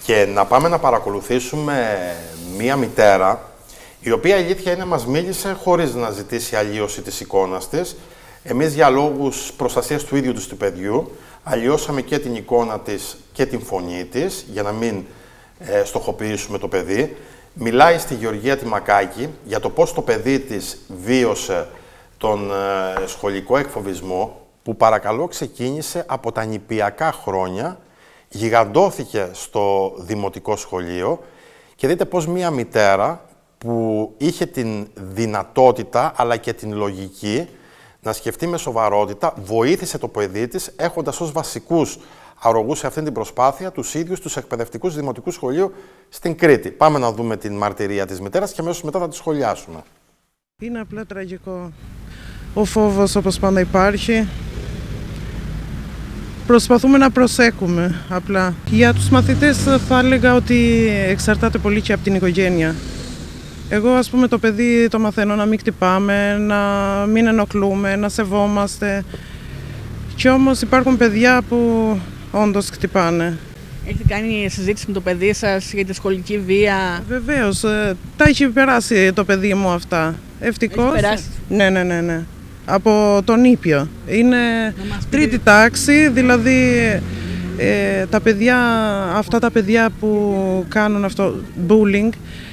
και να πάμε να παρακολουθήσουμε μία μητέρα, η οποία η αλήθεια είναι μας μίλησε χωρίς να ζητήσει αλλίωση της εικόνας της. Εμείς για λόγους προστασίας του ίδιου του παιδιού αλλοιώσαμε και την εικόνα της και την φωνή της, για να μην στοχοποιήσουμε το παιδί. Μιλάει στη Γεωργία τη Μακάκη για το πώς το παιδί της βίωσε τον σχολικό εκφοβισμό, που παρακαλώ ξεκίνησε από τα νηπιακά χρόνια, γιγαντώθηκε στο δημοτικό σχολείο και δείτε πώς μία μητέρα που είχε την δυνατότητα αλλά και την λογική να σκεφτεί με σοβαρότητα, βοήθησε το παιδί της έχοντας ως βασικούς αρρωγούς σε αυτή την προσπάθεια τους ίδιους τους εκπαιδευτικούς δημοτικού σχολείου στην Κρήτη. Πάμε να δούμε την μαρτυρία της μητέρας και αμέσως μετά θα τη σχολιάσουμε. Είναι απλά τραγικό. Ο φόβος όπως πάντα υπάρχει. Προσπαθούμε να προσέχουμε απλά. Για τους μαθητές θα έλεγα ότι εξαρτάται πολύ και από την οικογένεια. Εγώ ας πούμε το παιδί το μαθαίνω να μην χτυπάμε, να μην ενοχλούμε, να σεβόμαστε. Και όμως υπάρχουν παιδιά που όντως χτυπάνε. Έχετε κάνει συζήτηση με το παιδί σας για τη σχολική βία? Βεβαίως, τα έχει περάσει το παιδί μου αυτά. Ευτυχώς. Έχει περάσει. Ναι. Από τον Ήπιο. Είναι τρίτη τάξη, δηλαδή αυτά τα παιδιά που κάνουν αυτό, bullying,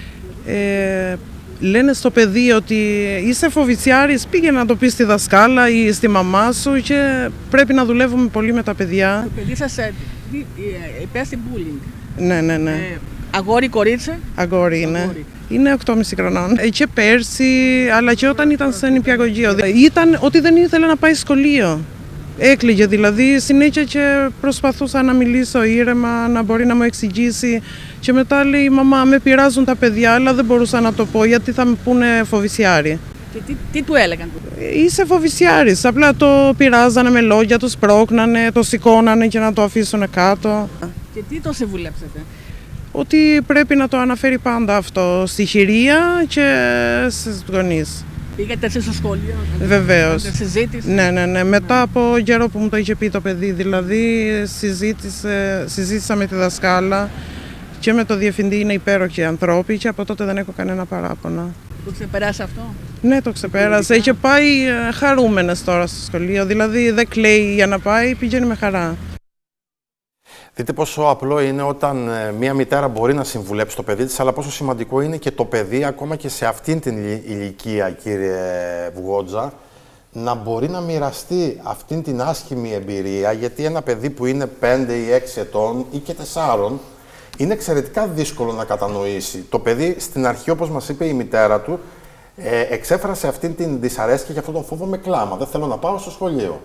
λένε στο παιδί ότι είσαι φοβητσιάρης, πήγε να το πει στη δασκάλα ή στη μαμά σου και πρέπει να δουλεύουμε πολύ με τα παιδιά. Το παιδί σας υπέστη bullying? Ναι. Αγόρι, κορίτσι? Αγόρι είναι. Αγόρι. Είναι 8,5 χρονών. Και πέρσι, αλλά και όταν ήταν σε νηπιαγωγείο. Ήταν ότι δεν ήθελε να πάει σχολείο. Έκλαιγε δηλαδή συνέχεια και προσπαθούσα να μιλήσω ήρεμα, να μπορεί να μου εξηγήσει. Και μετά λέει, μαμά, με πειράζουν τα παιδιά, αλλά δεν μπορούσα να το πω γιατί θα με πούνε φοβησιάρη. Και τι του έλεγαν? Είσαι φοβησιάρης. Απλά το πειράζανε με λόγια, το σπρώχνανε, το σηκώνανε και να το αφήσουν κάτω. Και τι το συμβουλέψατε? Ότι πρέπει να το αναφέρει πάντα αυτό στη χειρία και στις γονείς. Πήγατε εσείς στο σχολείο? Βεβαίως. Συζήτηση? Ναι. Μετά από καιρό που μου το είχε πει το παιδί, δηλαδή συζήτησα με τη δασκάλα και με το διευθυντή, είναι υπέροχοι ανθρώποι και από τότε δεν έχω κανένα παράπονο. Το ξεπεράσει αυτό? Ναι, το ξεπέρασε. Είχε πάει χαρούμενες τώρα στο σχολείο, δηλαδή δεν κλαίει για να πάει, πηγαίνει με χαρά. Δείτε πόσο απλό είναι όταν μία μητέρα μπορεί να συμβουλέψει το παιδί της, αλλά πόσο σημαντικό είναι και το παιδί, ακόμα και σε αυτήν την ηλικία, κύριε Βουγότζα, να μπορεί να μοιραστεί αυτήν την άσχημη εμπειρία, γιατί ένα παιδί που είναι 5 ή 6 ετών ή και 4, είναι εξαιρετικά δύσκολο να κατανοήσει. Το παιδί στην αρχή, όπως μας είπε η μητέρα του, εξέφρασε αυτήν την δυσαρέσκεια και αυτόν τον φόβο με κλάμα. Δεν θέλω να πάω στο σχολείο.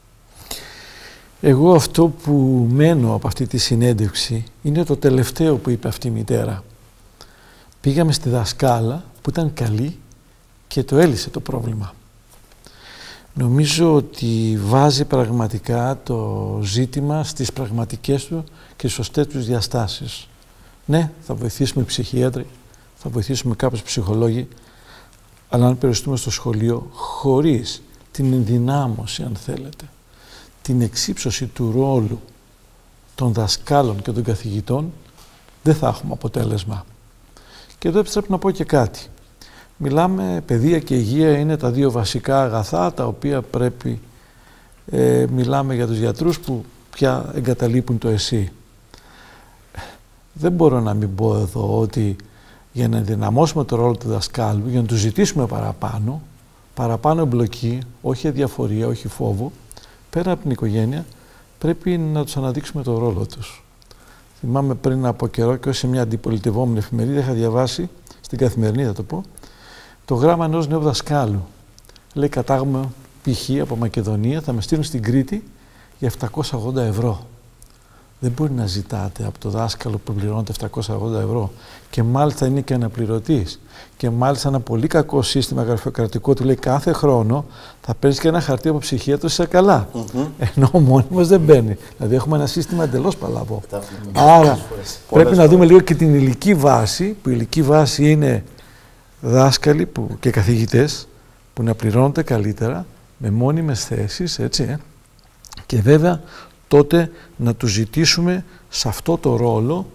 Εγώ αυτό που μένω από αυτή τη συνέντευξη είναι το τελευταίο που είπε αυτή η μητέρα. Πήγαμε στη δασκάλα που ήταν καλή και το έλυσε το πρόβλημα. Νομίζω ότι βάζει πραγματικά το ζήτημα στις πραγματικές του και σωστές τους διαστάσεις. Ναι, θα βοηθήσουμε ψυχίατροι, θα βοηθήσουμε κάποιους ψυχολόγοι, αλλά αν περιοριστούμε στο σχολείο χωρίς την ενδυνάμωση, αν θέλετε, την εξύψωση του ρόλου των δασκάλων και των καθηγητών, δεν θα έχουμε αποτέλεσμα. Και εδώ επιστρέφω να πω και κάτι. Μιλάμε, παιδεία και υγεία είναι τα δύο βασικά αγαθά, τα οποία πρέπει, μιλάμε για τους γιατρούς που πια εγκαταλείπουν το εσύ. Δεν μπορώ να μην πω εδώ ότι για να ενδυναμώσουμε το ρόλο του δασκάλου, για να του ζητήσουμε παραπάνω εμπλοκή, όχι αδιαφορία, όχι φόβο, πέρα από την οικογένεια, πρέπει να τους αναδείξουμε το ρόλο τους. Θυμάμαι πριν από καιρό και σε μια αντιπολιτευόμενη εφημερίδα είχα διαβάσει, στην Καθημερινή θα το πω, το γράμμα ενός νέου δασκάλου. Λέει, κατάγομαι π.χ. από Μακεδονία, θα με στείλουν στην Κρήτη για 780 ευρώ. Δεν μπορεί να ζητάτε από το δάσκαλο που πληρώνεται 780 ευρώ και μάλιστα είναι και αναπληρωτής και μάλιστα ένα πολύ κακό σύστημα γραφειοκρατικό του λέει κάθε χρόνο θα παίρνεις και ένα χαρτί από ψυχίατρο είσαι καλά. Ενώ ο μόνιμος δεν μπαίνει. Δηλαδή έχουμε ένα σύστημα εντελώς παλαβό. Άρα πρέπει να δούμε λίγο και την ηλική βάση, που η ηλική βάση είναι δάσκαλοι και καθηγητές που να πληρώνονται καλύτερα με μόνιμες θέσεις, έτσι, και βέβαια τότε να τους ζητήσουμε σε αυτό το ρόλο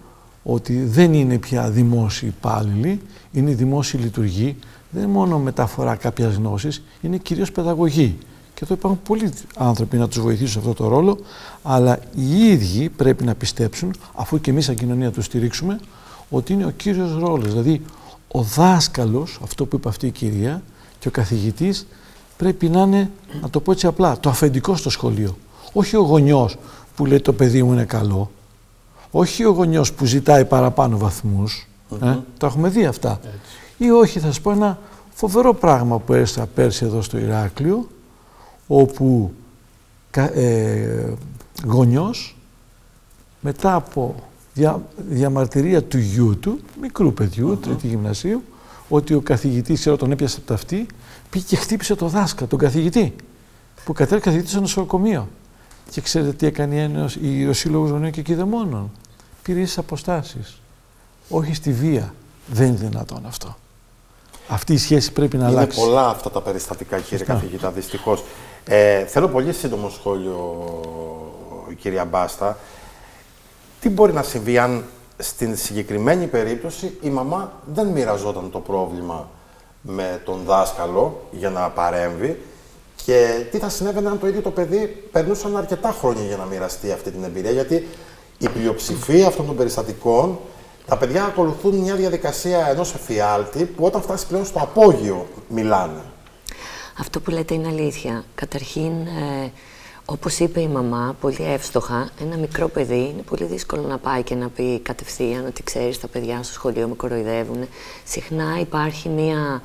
ότι δεν είναι πια δημόσιοι υπάλληλοι, είναι δημόσιοι λειτουργοί, δεν είναι μόνο μεταφορά κάποιας γνώσης, είναι κυρίως παιδαγωγή. Και εδώ υπάρχουν πολλοί άνθρωποι να τους βοηθήσουν σε αυτό το ρόλο, αλλά οι ίδιοι πρέπει να πιστέψουν, αφού και εμείς σαν κοινωνία τους στηρίξουμε, ότι είναι ο κύριος ρόλος. Δηλαδή, ο δάσκαλος, αυτό που είπε αυτή η κυρία, και ο καθηγητής πρέπει να είναι, να το πω έτσι απλά, το αφεντικό στο σχολείο. Όχι ο γονιός που λέει το παιδί μου είναι καλό, όχι ο γονιός που ζητάει παραπάνω βαθμούς, τα έχουμε δει αυτά. Έτσι. Ή όχι, θα σας πω ένα φοβερό πράγμα που έζησα πέρσι εδώ στο Ηράκλειο, όπου γονιός μετά από διαμαρτυρία του γιού του, μικρού παιδιού, τρίτη γυμνασίου, ότι ο καθηγητής, ξέρω, τον έπιασε από τα αυτή, πήγε και χτύπησε το δάσκα, τον καθηγητή, που κατέβηκε καθηγητής στο νοσοκομείο. Και ξέρετε τι έκανε ο Σύλλογος Γονέων και Κηδεμόνων? Πήρε ίσες αποστάσεις. Όχι στη βία. Δεν είναι δυνατόν αυτό. Αυτή η σχέση πρέπει να αλλάξει. Είναι πολλά αυτά τα περιστατικά, κύριε καθηγητά, δυστυχώς. Θέλω πολύ σύντομο σχόλιο, κυρία Μπάστα. Τι μπορεί να συμβεί αν στην συγκεκριμένη περίπτωση η μαμά δεν μοιραζόταν το πρόβλημα με τον δάσκαλο για να παρέμβει, και τι θα συνέβαινε αν το ίδιο το παιδί περνούσαν αρκετά χρόνια για να μοιραστεί αυτή την εμπειρία? Γιατί η πλειοψηφία αυτών των περιστατικών, τα παιδιά ακολουθούν μια διαδικασία ενός εφιάλτη που όταν φτάσει πλέον στο απόγειο μιλάνε. Αυτό που λέτε είναι αλήθεια. Καταρχήν, όπως είπε η μαμά, πολύ εύστοχα, ένα μικρό παιδί είναι πολύ δύσκολο να πάει και να πει κατευθείαν ότι ξέρεις, τα παιδιά στο σχολείο με κοροϊδεύουν. Συχνά υπάρχει μία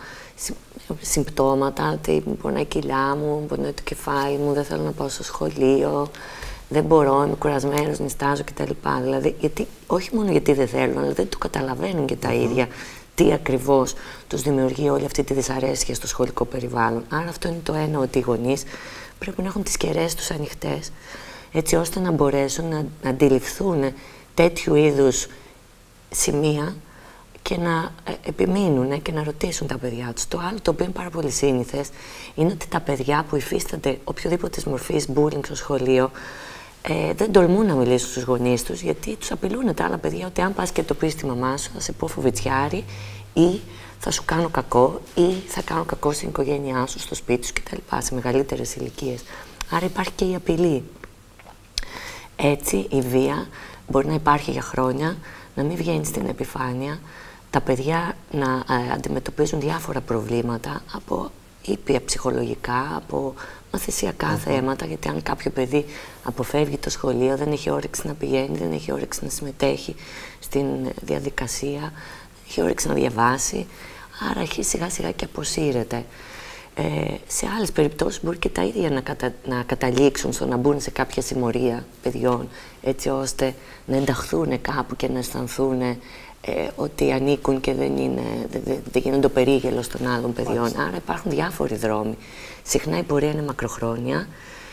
συμπτώματα, ότι πονάει η κοιλιά μου, πονάει το κεφάλι μου, δεν θέλω να πάω στο σχολείο, δεν μπορώ, είμαι κουρασμένος, νηστάζω κτλ. Δηλαδή, όχι μόνο γιατί δεν θέλουν, αλλά δεν το καταλαβαίνουν και τα ίδια τι ακριβώς τους δημιουργεί όλη αυτή τη δυσαρέσκεια στο σχολικό περιβάλλον. Άρα αυτό είναι το ένα, ότι οι γονείς πρέπει να έχουν τις κεραίες τους ανοιχτές, έτσι ώστε να μπορέσουν να αντιληφθούν τέτοιου είδους σημεία και να επιμείνουν και να ρωτήσουν τα παιδιά τους. Το άλλο, το οποίο είναι πάρα πολύ σύνηθες, είναι ότι τα παιδιά που υφίστανται οποιοδήποτε μορφής bullying στο σχολείο δεν τολμούν να μιλήσουν στους γονείς τους, γιατί τους απειλούν τα άλλα παιδιά ότι αν πας και το πεις στη μαμά σου θα σε πω φοβητσιάρη, ή θα σου κάνω κακό, ή θα κάνω κακό στην οικογένειά σου, στο σπίτι σου κτλ. Σε μεγαλύτερες ηλικίες. Άρα υπάρχει και η απειλή. Έτσι η βία μπορεί να υπάρχει για χρόνια, να μην βγαίνει στην επιφάνεια, τα παιδιά να αντιμετωπίζουν διάφορα προβλήματα, από ήπια ψυχολογικά, από μαθησιακά θέματα, γιατί αν κάποιο παιδί αποφεύγει το σχολείο, δεν έχει όρεξη να πηγαίνει, δεν έχει όρεξη να συμμετέχει στην διαδικασία, δεν έχει όρεξη να διαβάσει, άρα αρχίζει σιγά σιγά και αποσύρεται. Σε άλλες περιπτώσεις μπορεί και τα ίδια να καταλήξουν στο να μπουν σε κάποια συμμορία παιδιών, έτσι ώστε να ενταχθούν κάπου και να αισθανθούν ότι ανήκουν και δεν γίνονται το περίγελο των άλλων παιδιών. Άρα υπάρχουν διάφοροι δρόμοι. Συχνά η πορεία είναι μακροχρόνια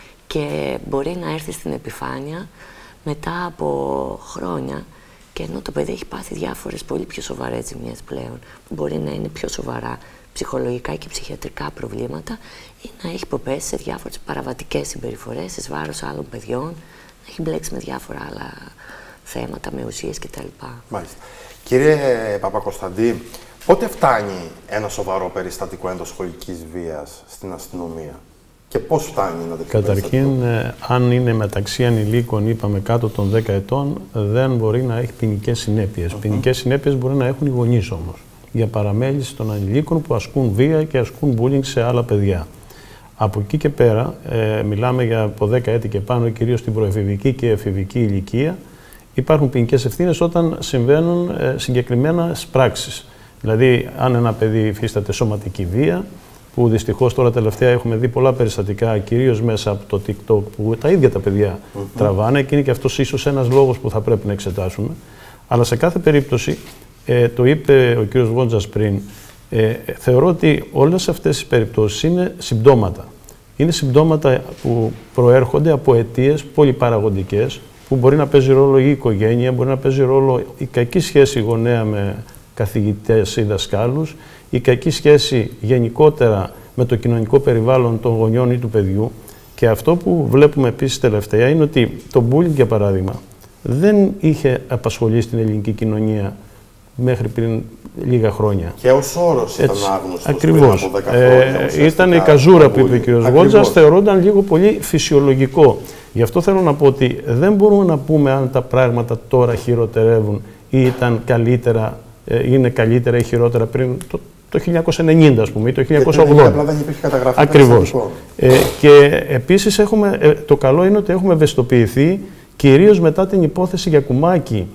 και μπορεί να έρθει στην επιφάνεια μετά από χρόνια, και ενώ το παιδί έχει πάθει διάφορες πολύ πιο σοβαρές ζημιές πλέον, που μπορεί να είναι πιο σοβαρά ψυχολογικά και ψυχιατρικά προβλήματα, ή να έχει υποπέσει σε διάφορες παραβατικές συμπεριφορές εις βάρος άλλων παιδιών, να έχει μπλέξει με διάφορα άλλα θέματα, με ουσίες κτλ. Μάλιστα. Κύριε Παπακοσταντή, πότε φτάνει ένα σοβαρό περιστατικό ενδοσχολικής βίας στην αστυνομία και πώς φτάνει να τέτοιο Καταρχήν, αν είναι μεταξύ ανηλίκων, είπαμε κάτω των 10 ετών, δεν μπορεί να έχει ποινικές συνέπειες. Ποινικές συνέπειες μπορεί να έχουν οι γονείς όμως, για παραμέληση των ανηλίκων που ασκούν βία και ασκούν bullying σε άλλα παιδιά. Από εκεί και πέρα, μιλάμε για από 10 έτη και πάνω, κυρίως στην προεφηβική και εφηβική ηλικία, υπάρχουν ποινικές ευθύνες όταν συμβαίνουν συγκεκριμένες πράξεις. Δηλαδή, αν ένα παιδί υφίσταται σωματική βία, που δυστυχώς τώρα τελευταία έχουμε δει πολλά περιστατικά, κυρίως μέσα από το TikTok, που τα ίδια τα παιδιά τραβάνε, και είναι και αυτός ίσως ένας λόγος που θα πρέπει να εξετάσουμε. Αλλά σε κάθε περίπτωση, το είπε ο κ. Βόντζας πριν, θεωρώ ότι όλες αυτές τις περιπτώσεις είναι συμπτώματα. Είναι συμπτώματα που προέρχονται από αιτίες πολυπαραγοντικές, που μπορεί να παίζει ρόλο η οικογένεια, μπορεί να παίζει ρόλο η κακή σχέση γονέα με καθηγητές ή δασκάλους, η κακή σχέση γενικότερα με το κοινωνικό περιβάλλον των γονιών ή του παιδιού. Και αυτό που βλέπουμε επίσης τελευταία είναι ότι το bullying, για παράδειγμα, δεν είχε απασχολήσει την ελληνική κοινωνία μέχρι πριν λίγα χρόνια. Και ως όρος ήταν άγνωστος ακριβώς. Πριν από 10 χρόνια. Ήταν η καζούρα που είπε ο κ. Γόντζας, θεωρούνταν λίγο πολύ φυσιολογικό. Γι' αυτό θέλω να πω ότι δεν μπορούμε να πούμε αν τα πράγματα τώρα χειροτερεύουν ή ήταν καλύτερα, είναι καλύτερα ή χειρότερα πριν το 1990, ας πούμε, ή το 1980. Απλά δεν υπήρχε καταγραφή. Ακριβώς. Και επίσης το καλό είναι ότι έχουμε ευαισθητοποιηθεί, κυρίως μετά την υπόθεση για Κουμάκη.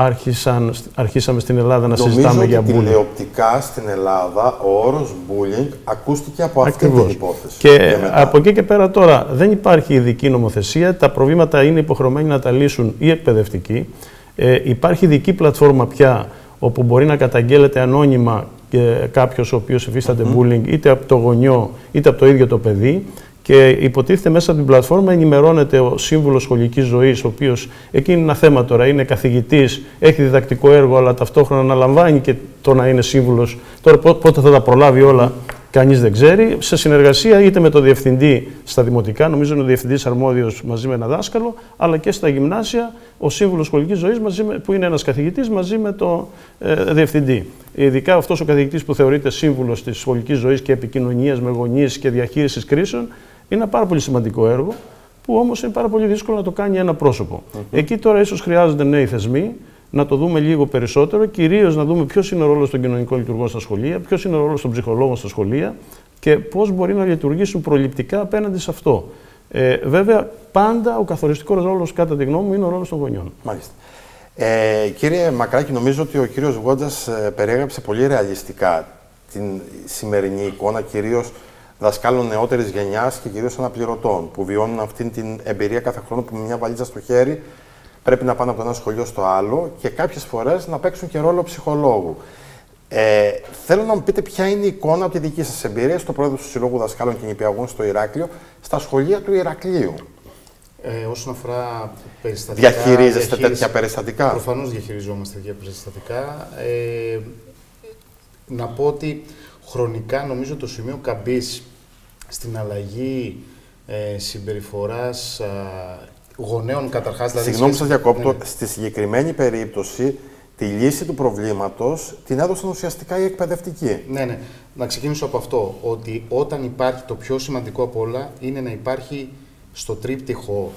Αρχίσαμε στην Ελλάδα να συζητάμε για bullying. Νομίζω ότι τηλεοπτικά στην Ελλάδα ο όρος bullying ακούστηκε από αυτή την υπόθεση. Και από εκεί και πέρα τώρα δεν υπάρχει ειδική νομοθεσία, τα προβλήματα είναι υποχρεωμένοι να τα λύσουν οι εκπαιδευτικοί. Υπάρχει ειδική πλατφόρμα πια όπου μπορεί να καταγγέλλεται ανώνυμα κάποιος ο οποίος υφίσταται bullying είτε από το γονιό είτε από το ίδιο το παιδί. Και υποτίθεται μέσα από την πλατφόρμα ενημερώνεται ο σύμβουλος σχολικής ζωής, ο οποίος εκεί είναι ένα θέμα τώρα, είναι καθηγητής, έχει διδακτικό έργο, αλλά ταυτόχρονα αναλαμβάνει και το να είναι σύμβουλος. Τώρα πότε θα τα προλάβει όλα, κανείς δεν ξέρει. Σε συνεργασία είτε με το διευθυντή στα δημοτικά, νομίζω είναι ο διευθυντής αρμόδιος μαζί με ένα δάσκαλο, αλλά και στα γυμνάσια, ο σύμβουλος σχολικής ζωής, που είναι ένας καθηγητής, μαζί με το διευθυντή. Ειδικά αυτός ο καθηγητής που θεωρείται σύμβουλος της σχολικής ζωής και επικοινωνίας με γονείς και διαχείρισης κρίσεων, είναι ένα πάρα πολύ σημαντικό έργο, που όμως είναι πάρα πολύ δύσκολο να το κάνει ένα πρόσωπο. Εκεί τώρα ίσως χρειάζονται νέοι θεσμοί, να το δούμε λίγο περισσότερο, κυρίως να δούμε ποιος είναι ο ρόλος των κοινωνικών λειτουργών στα σχολεία, ποιος είναι ο ρόλος των ψυχολόγων στα σχολεία και πώς μπορεί να λειτουργήσουν προληπτικά απέναντι σε αυτό. Βέβαια, πάντα ο καθοριστικός ρόλος, κατά τη γνώμη μου, είναι ο ρόλος των γονιών. Μάλιστα. Κύριε Μακράκη, νομίζω ότι ο κύριος Γόντζας περιέγραψε πολύ ρεαλιστικά την σημερινή εικόνα, κυρίως δασκάλων νεότερης γενιάς και κυρίως αναπληρωτών, που βιώνουν αυτή την εμπειρία κάθε χρόνο που με μια βαλίτσα στο χέρι πρέπει να πάνε από το ένα σχολείο στο άλλο και κάποιες φορές να παίξουν και ρόλο ψυχολόγου. Θέλω να μου πείτε ποια είναι η εικόνα από τη δική σας εμπειρία στο πρόεδρο του Συλλόγου Δασκάλων και Νηπιαγών στο Ηράκλειο, στα σχολεία του Ηρακλείου. Όσον αφορά περιστατικά. Διαχειρίζεστε τέτοια περιστατικά? Προφανώς διαχειριζόμαστε τέτοια περιστατικά. Να πω ότι χρονικά νομίζω το σημείο καμπής στην αλλαγή συμπεριφοράς γονέων καταρχάς. Δηλαδή, συγγνώμη σας διακόπτω, στη συγκεκριμένη περίπτωση τη λύση του προβλήματος την έδωσαν ουσιαστικά οι εκπαιδευτικοί. Ναι. Να ξεκινήσω από αυτό, ότι όταν υπάρχει, το πιο σημαντικό από όλα είναι να υπάρχει στο τρίπτυχο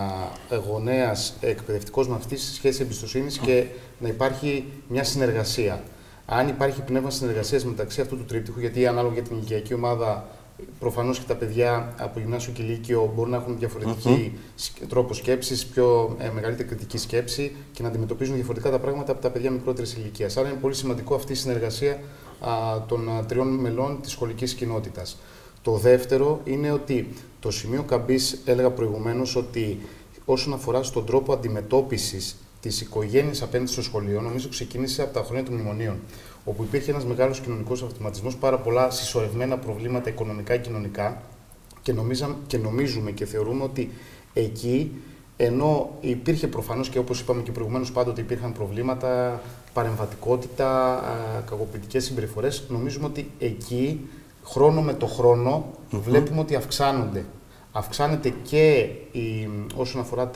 γονέας εκπαιδευτικός μαθητής σχέση εμπιστοσύνης και να υπάρχει μια συνεργασία. Αν υπάρχει πνεύμα συνεργασίας μεταξύ αυτού του τρίπτυχου, γιατί ανάλογα για την ηλικιακή ομάδα, προφανώς και τα παιδιά από γυμνάσιο και λύκειο μπορούν να έχουν διαφορετική τρόπο σκέψης, πιο μεγαλύτερη κριτική σκέψη και να αντιμετωπίζουν διαφορετικά τα πράγματα από τα παιδιά μικρότερης ηλικίας. Άρα είναι πολύ σημαντικό αυτή η συνεργασία των τριών μελών της σχολικής κοινότητας. Το δεύτερο είναι ότι το σημείο καμπής, έλεγα προηγουμένως, ότι όσον αφορά στον τρόπο αντιμετώπισης της οικογένειας απέναντι στο σχολείο, νομίζω ξεκίνησε από τα χρόνια των μνημονίων, όπου υπήρχε ένας μεγάλος κοινωνικός αυτοματισμός, πάρα πολλά συσσωρευμένα προβλήματα οικονομικά και κοινωνικά και νομίζουμε και θεωρούμε ότι εκεί, ενώ υπήρχε προφανώς και όπως είπαμε και προηγουμένως πάντοτε υπήρχαν προβλήματα, παρεμβατικότητα, κακοποιητικές συμπεριφορές, νομίζουμε ότι εκεί χρόνο με το χρόνο βλέπουμε ότι αυξάνονται. Αυξάνεται και όσον αφορά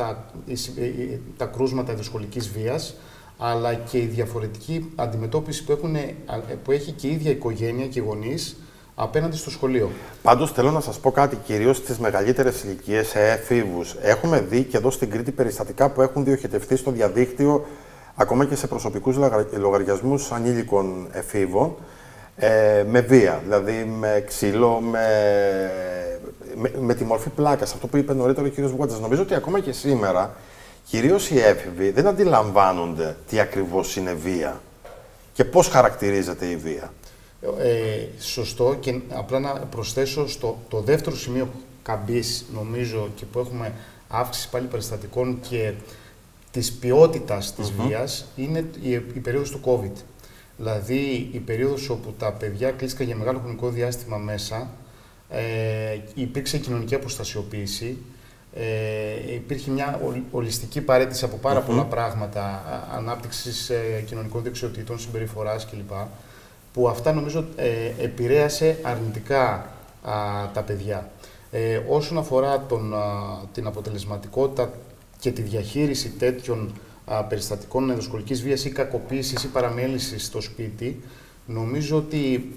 τα κρούσματα ειδοσχολικής βίας, αλλά και η διαφορετική αντιμετώπιση που έχει και η ίδια οικογένεια και οι γονείς απέναντι στο σχολείο. Πάντως θέλω να σας πω κάτι, κυρίως στις μεγαλύτερες ηλικίες, σε εφήβους. Έχουμε δει και εδώ στην Κρήτη περιστατικά που έχουν διοχετευτεί στο διαδίκτυο, ακόμα και σε προσωπικούς λογαριασμούς ανήλικων εφήβων, με βία, δηλαδή με ξύλο, με τη μορφή πλάκας. Αυτό που είπε νωρίτερα ο κ. Γόντζας. Νομίζω ότι ακόμα και σήμερα, κυρίως οι έφηβοι δεν αντιλαμβάνονται τι ακριβώς είναι βία και πώς χαρακτηρίζεται η βία. Σωστό, και απλά να προσθέσω το δεύτερο σημείο καμπής, νομίζω, και που έχουμε αύξηση πάλι περιστατικών και της ποιότητας της βίας, είναι η περίοδος του COVID. Δηλαδή η περίοδος όπου τα παιδιά κλείστηκαν για μεγάλο χρονικό διάστημα μέσα, υπήρξε κοινωνική αποστασιοποίηση, υπήρχε μια ολιστική παρέτηση από πάρα πολλά πράγματα, ανάπτυξης κοινωνικών δεξιοτήτων, συμπεριφοράς κλπ. Που αυτά νομίζω επηρέασε αρνητικά τα παιδιά. Όσον αφορά την αποτελεσματικότητα και τη διαχείριση τέτοιων περιστατικών ενδοσχολικής βίας ή κακοποίησης ή παραμέλησης στο σπίτι, νομίζω ότι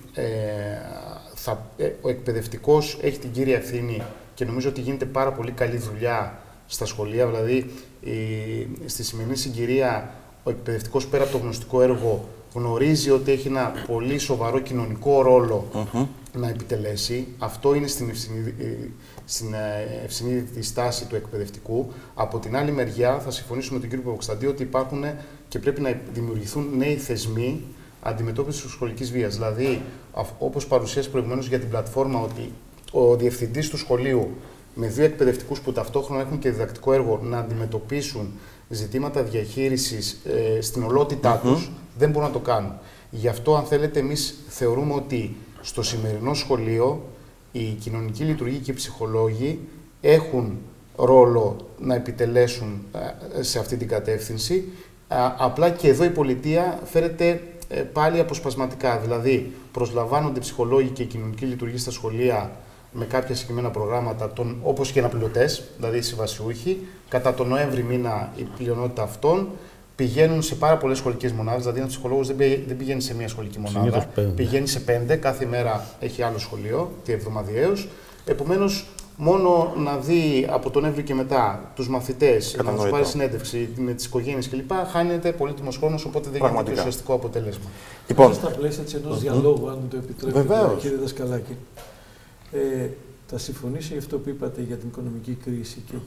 ο εκπαιδευτικός έχει την κύρια ευθύνη και νομίζω ότι γίνεται πάρα πολύ καλή δουλειά στα σχολεία. Δηλαδή, στη σημερινή συγκυρία, ο εκπαιδευτικός πέρα από το γνωστικό έργο γνωρίζει ότι έχει ένα πολύ σοβαρό κοινωνικό ρόλο να επιτελέσει. Αυτό είναι στην ευσυνείδητη στάση του εκπαιδευτικού. Από την άλλη μεριά, θα συμφωνήσουμε με τον κύριο Παπακοσταντή ότι υπάρχουν και πρέπει να δημιουργηθούν νέοι θεσμοί αντιμετώπισης της σχολικής βίας. Δηλαδή, όπως παρουσίασε προηγουμένως για την πλατφόρμα, ότι ο διευθυντής του σχολείου με 2 εκπαιδευτικούς που ταυτόχρονα έχουν και διδακτικό έργο να αντιμετωπίσουν ζητήματα διαχείρισης στην ολότητά τους, δεν μπορούν να το κάνουν. Γι' αυτό, αν θέλετε, εμείς θεωρούμε ότι στο σημερινό σχολείο οι κοινωνικοί λειτουργοί και οι ψυχολόγοι έχουν ρόλο να επιτελέσουν σε αυτή την κατεύθυνση. Απλά και εδώ η πολιτεία φέρεται πάλι αποσπασματικά. Δηλαδή, προσλαμβάνονται ψυχολόγοι και κοινωνικοί λειτουργοί στα σχολεία με κάποια συγκεκριμένα προγράμματα, όπως και αναπληρωτές, δηλαδή συμβασιούχοι. Κατά τον Νοέμβρη μήνα η πλειονότητα αυτών πηγαίνουν σε πάρα πολλές σχολικές μονάδες. Δηλαδή, ένας ψυχολόγος δεν πηγαίνει σε μία σχολική μονάδα, πηγαίνει σε 5, κάθε μέρα έχει άλλο σχολείο, εβδομαδιαίως. Επομένως, μόνο να δει από τον Νοέμβρη και μετά τους μαθητές, να τους πάρει συνέντευξη με τις οικογένειες κλπ. Χάνεται πολύτιμος χρόνος, οπότε δεν γίνεται ουσιαστικό αποτέλεσμα. Λοιπόν, στα πλαίσια ενός διαλόγου, αν μου το επιτρέπετε, κύριε Δασκαλάκη, θα συμφωνήσω για αυτό που είπατε για την οικονομική κρίση και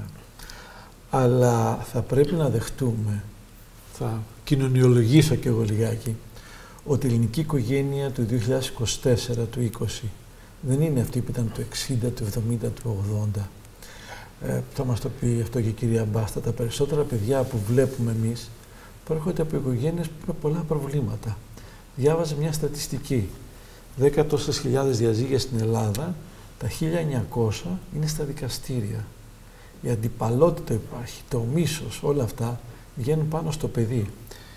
αλλά θα πρέπει να δεχτούμε, θα κοινωνιολογήσω και εγώ λιγάκι, ότι η ελληνική οικογένεια του 2024, του 20, δεν είναι αυτή που ήταν το 60, το 70, το 80. Θα μας το πει αυτό και η κυρία Μπάστα. Τα περισσότερα παιδιά που βλέπουμε εμείς προέρχονται από οικογένειες με πολλά προβλήματα. Διάβαζε μια στατιστική. 10 τόσες χιλιάδες διαζύγια στην Ελλάδα, τα 1900 είναι στα δικαστήρια. Η αντιπαλότητα υπάρχει, το μίσος, όλα αυτά βγαίνουν πάνω στο παιδί.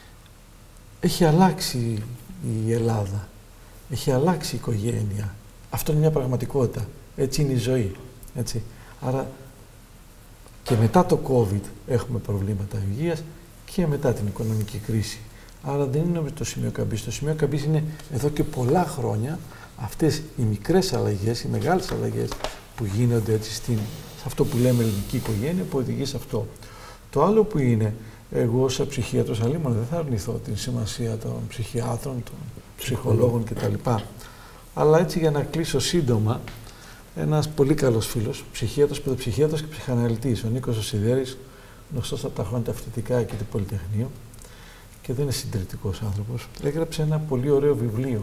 Έχει αλλάξει η Ελλάδα, έχει αλλάξει η οικογένεια. Αυτό είναι μια πραγματικότητα. Έτσι είναι η ζωή. Έτσι. Άρα και μετά το COVID έχουμε προβλήματα υγείας και μετά την οικονομική κρίση. Άρα δεν είναι το σημείο καμπής. Το σημείο καμπής είναι εδώ και πολλά χρόνια αυτές οι μικρές αλλαγές, οι μεγάλες αλλαγές που γίνονται έτσι σε αυτό που λέμε ελληνική οικογένεια που οδηγεί σε αυτό. Το άλλο που είναι, εγώ σαν ψυχίατρος αλίμονα δεν θα αρνηθώ την σημασία των ψυχιάτρων, των ψυχολόγων κτλ. Αλλά έτσι για να κλείσω σύντομα, ένας πολύ καλός φίλος, ψυχίατρος, παιδοψυχίατρος και ψυχαναλυτής, ο Νίκος ο Σιδέρης, γνωστός από τα χρόνια τα φοιτητικά και το Πολυτεχνείο και δεν είναι συντηρητικός άνθρωπος, έγραψε ένα πολύ ωραίο βιβλίο.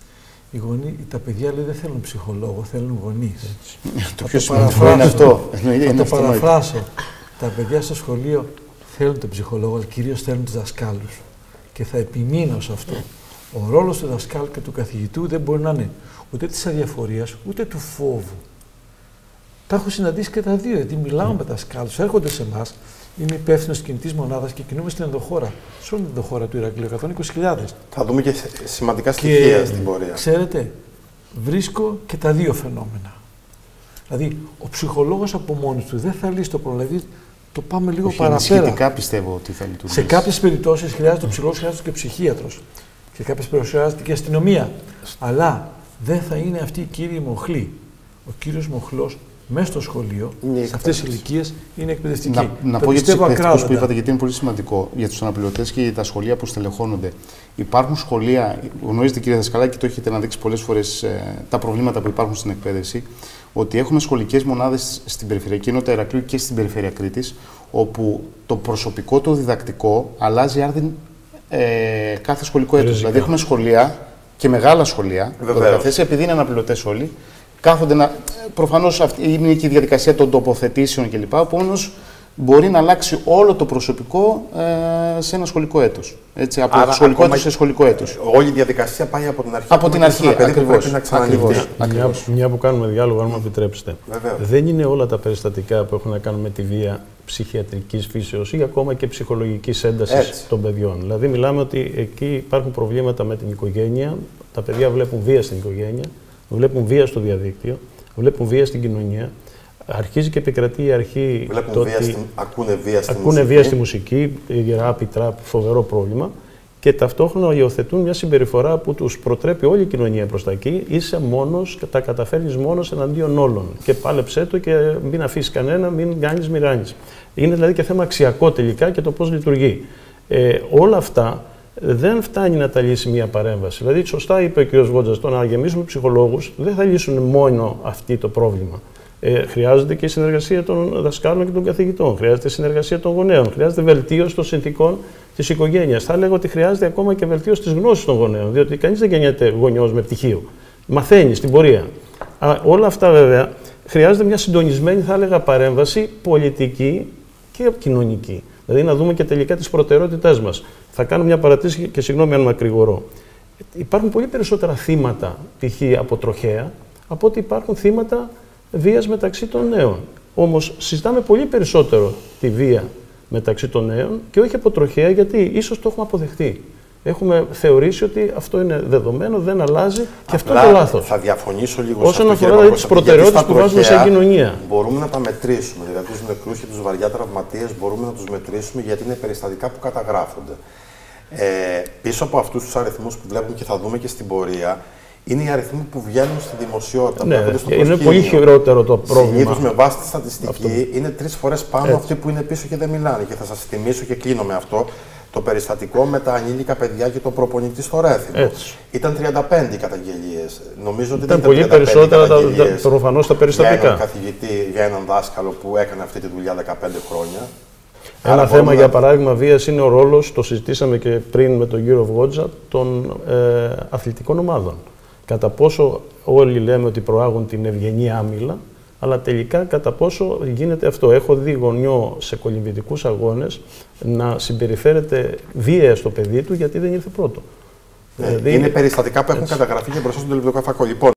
Τα παιδιά λέει δεν θέλουν ψυχολόγο, θέλουν γονείς. Το πιο σημαντικό είναι αυτό. Θα το παραφράσω. Τα παιδιά στο σχολείο θέλουν τον ψυχολόγο, αλλά κυρίως θέλουν τους δασκάλους. Και θα επιμείνω σε αυτό. Ο ρόλος του δασκάλου και του καθηγητού δεν μπορεί να είναι ούτε της αδιαφορίας, ούτε του φόβου. Τα έχω συναντήσει και τα δύο, γιατί μιλάω με δασκάλους, έρχονται σε εμάς. Είμαι υπεύθυνος της κινητής μονάδας και κινούμε στην ενδοχώρα. Σε όλη την ενδοχώρα του Ηρακλείου, 120.000. Θα δούμε και σημαντικά στοιχεία στην πορεία. Ξέρετε, βρίσκω και τα δύο φαινόμενα. Δηλαδή, ο ψυχολόγος από μόνος του δεν θα λύσει το πρόβλημα. Δηλαδή, το πάμε λίγο παραπέρα. Σχετικά πιστεύω ότι θα λειτουργήσει. Σε κάποιες περιπτώσεις χρειάζεται ο ψυχολόγος, χρειάζεται και ψυχίατρος. Σε κάποιες περιπτώσεις χρειάζεται και αστυνομία. Αλλά δεν θα είναι αυτή η κύριοι μοχλή. Ο κύριος μοχλός μέσα στο σχολείο, σε αυτές τις ηλικίες, είναι εκπαιδευτική. Να πω για τους εκπαιδευτικούς που είπατε, γιατί είναι πολύ σημαντικό για τους αναπληρωτές και για τα σχολεία που στελεχώνονται. Υπάρχουν σχολεία, γνωρίζετε κύριε Δασκαλάκη, το έχετε αναδείξει πολλές φορές τα προβλήματα που υπάρχουν στην εκπαίδευση, ότι έχουμε σχολικές μονάδες στην περιφερειακή ενότητα Ηρακλείου και στην περιφέρεια Κρήτης, όπου το προσωπικό το διδακτικό αλλάζει άρδιν κάθε σχολικό έτος. Δηλαδή έχουμε σχολεία και μεγάλα σχολεία, επειδή είναι αναπληρωτές όλοι. Κάθονται προφανώς αυτή είναι και η διαδικασία των τοποθετήσεων κλπ. Όμως μπορεί να αλλάξει όλο το προσωπικό σε ένα σχολικό έτος. Έτσι, από σχολικό έτος σε σχολικό έτος. Όλη η διαδικασία πάει από την αρχή. Από την αρχή, ακριβώς. Μια που κάνουμε διάλογο, αν μου επιτρέψετε. Δεν είναι όλα τα περιστατικά που έχουν να κάνουν με τη βία ψυχιατρικής φύσεως ή ακόμα και ψυχολογικής έντασης των παιδιών. Δηλαδή, μιλάμε ότι εκεί υπάρχουν προβλήματα με την οικογένεια. Τα παιδιά βλέπουν βία στην οικογένεια. Βλέπουν βία στο διαδίκτυο, βλέπουν βία στην κοινωνία, Αρχίζει και επικρατεί η αρχή. Ακούνε βία στη μουσική, ράπ, τραπ, φοβερό πρόβλημα. Και ταυτόχρονα υιοθετούν μια συμπεριφορά που τους προτρέπει όλη η κοινωνία προς τα εκεί. Είσαι μόνος, τα καταφέρνεις μόνος εναντίον όλων. Και πάλεψέ το και μην αφήσεις κανένα, μην κάνεις, μην ράνεις. Είναι δηλαδή και θέμα αξιακό τελικά και το πώς λειτουργεί. Όλα αυτά δεν φτάνει να τα λύσει μια παρέμβαση. Δηλαδή, σωστά είπε ο κ. Γόντζας, το να γεμίσουμε ψυχολόγους δεν θα λύσουν μόνο αυτό το πρόβλημα. Χρειάζεται και η συνεργασία των δασκάλων και των καθηγητών, χρειάζεται η συνεργασία των γονέων, χρειάζεται βελτίωση των συνθηκών της οικογένειας. Θα λέγω ότι χρειάζεται ακόμα και βελτίωση της γνώσης των γονέων, διότι κανείς δεν γεννιέται γονιός με πτυχίο. Μαθαίνει στην πορεία. Όλα αυτά βέβαια χρειάζεται μια συντονισμένη, θα έλεγα, παρέμβαση πολιτική και κοινωνική. Δηλαδή να δούμε και τελικά τις προτεραιότητές μας. Θα κάνω μια παρατήρηση και συγγνώμη αν μακρηγορώ. Υπάρχουν πολύ περισσότερα θύματα π.χ. από τροχαία από ότι υπάρχουν θύματα βίας μεταξύ των νέων. Όμως συζητάμε πολύ περισσότερο τη βία μεταξύ των νέων και όχι από τροχαία, γιατί ίσως το έχουμε αποδεχτεί. Έχουμε θεωρήσει ότι αυτό είναι δεδομένο, δεν αλλάζει και αυτό είναι το λάθος. Θα διαφωνήσω λίγο όσον αφορά δηλαδή, τις προτεραιότητες που βάζουμε σαν κοινωνία. Μπορούμε να τα μετρήσουμε. Δηλαδή, τους νεκρούς και τους βαριά τραυματίες μπορούμε να τους μετρήσουμε γιατί είναι περιστατικά που καταγράφονται. Πίσω από αυτούς τους αριθμούς που βλέπουμε και θα δούμε και στην πορεία, είναι οι αριθμοί που βγαίνουν στη δημοσιότητα. Ναι, στο είναι πολύ χειρότερο το πρόβλημα. Συνήθως με βάση τη στατιστική είναι 3 φορές πάνω αυτοί που είναι πίσω και δεν μιλάνε. Και θα σας θυμίσω και κλείνω με αυτό το περιστατικό με τα ανήλικα παιδιά και το προπονητή στο Ρέθυμνο. Ήταν 35 οι καταγγελίες. Νομίζω ότι ήταν πολύ περισσότερα προφανώς τα περιστατικά. Για έναν καθηγητή, για έναν δάσκαλο που έκανε αυτή τη δουλειά 15 χρόνια. Ένα θέμα, για παράδειγμα, βίας είναι ο ρόλος, το συζητήσαμε και πριν με τον κύριο Γόντζα, των αθλητικών ομάδων. Κατά πόσο όλοι λέμε ότι προάγουν την ευγενή άμυλα, αλλά τελικά κατά πόσο γίνεται αυτό. Έχω δει γονιό σε κολυμβητικούς αγώνες να συμπεριφέρεται βία στο παιδί του γιατί δεν ήρθε πρώτο. Είναι περιστατικά που έχουν καταγραφεί και μπροστά στον τηλεοπτικό φάκο. Λοιπόν,